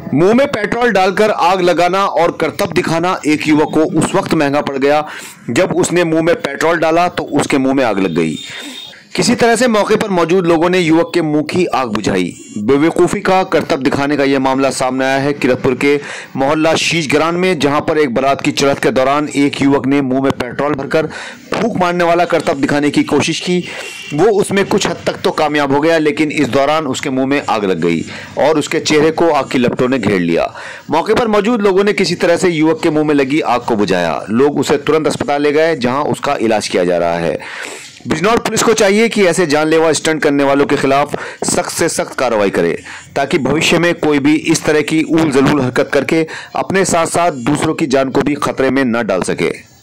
मुंह में पेट्रोल डालकर आग लगाना और करतब दिखाना एक युवक को उस वक्त महंगा पड़ गया जब उसने मुंह में पेट्रोल डाला तो उसके मुंह में आग लग गई। किसी तरह से मौके पर मौजूद लोगों ने युवक के मुंह की आग बुझाई। बेवकूफ़ी का करतब दिखाने का यह मामला सामने आया है किरतपुर के मोहल्ला शीशगरान में, जहां पर एक बारात की चढ़त के दौरान एक युवक ने मुंह में पेट्रोल भरकर फूंक मारने वाला करतब दिखाने की कोशिश की। वो उसमें कुछ हद तक तो कामयाब हो गया, लेकिन इस दौरान उसके मुंह में आग लग गई और उसके चेहरे को आग की लपटों ने घेर लिया। मौके पर मौजूद लोगों ने किसी तरह से युवक के मुंह में लगी आग को बुझाया। लोग उसे तुरंत अस्पताल ले गए, जहां उसका इलाज किया जा रहा है। बिजनौर पुलिस को चाहिए कि ऐसे जानलेवा स्टंट करने वालों के खिलाफ सख्त से सख्त कार्रवाई करे, ताकि भविष्य में कोई भी इस तरह की ऊल जलूल हरकत करके अपने साथ साथ दूसरों की जान को भी खतरे में न डाल सके।